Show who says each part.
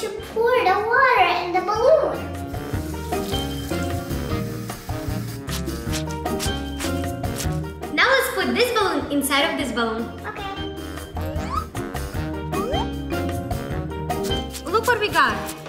Speaker 1: to pour the water in the balloon.
Speaker 2: Now let's put this balloon inside of this balloon.
Speaker 1: Okay.
Speaker 2: Look what we got.